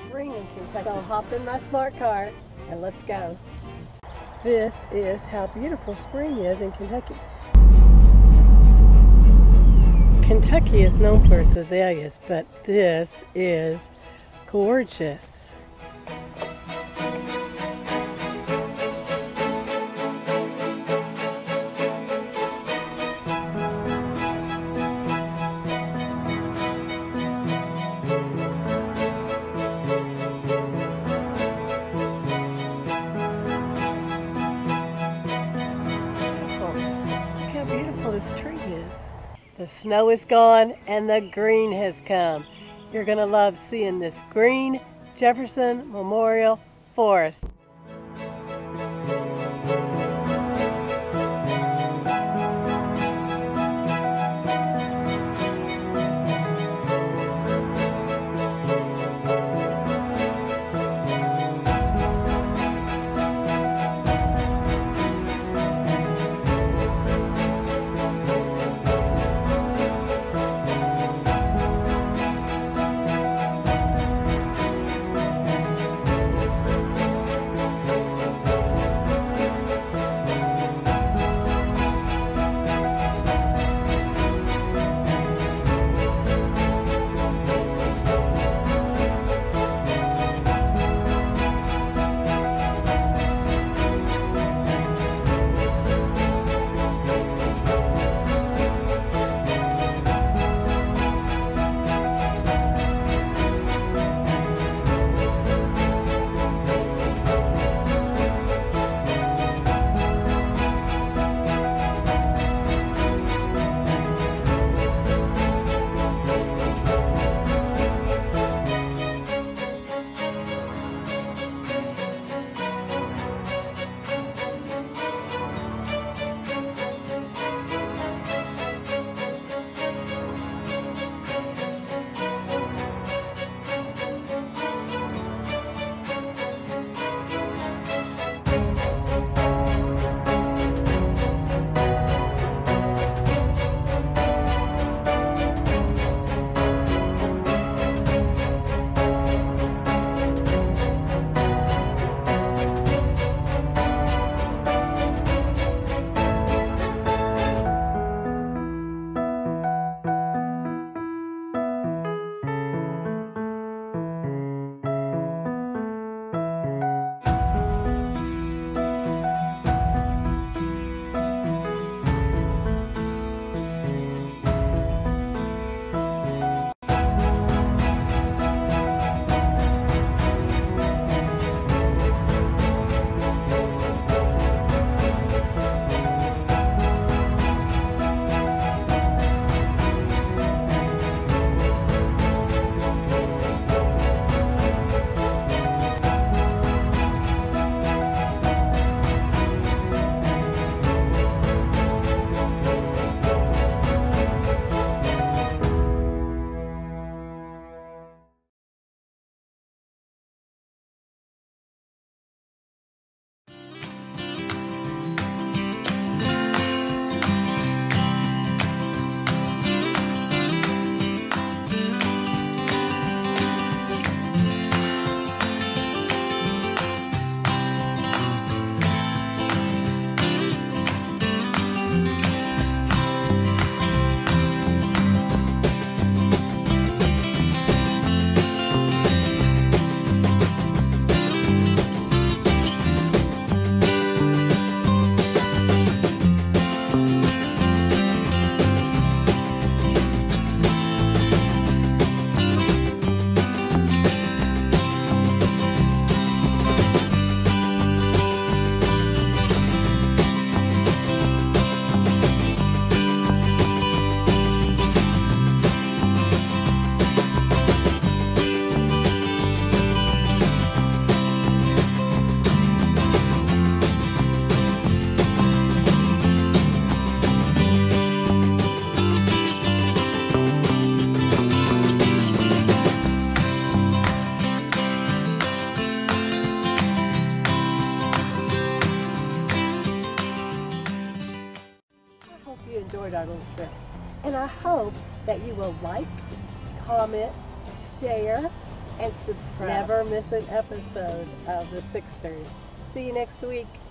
spring in Kentucky. So hop in my smart car and let's go. This is how beautiful spring is in Kentucky. Kentucky is known for its azaleas, but this is gorgeous. This tree is. The snow is gone and the green has come. You're gonna love seeing this green Jefferson Memorial Forest. enjoyed our little trip. And I hope that you will like, comment, share, and subscribe. Never miss an episode of the Sixters. See you next week.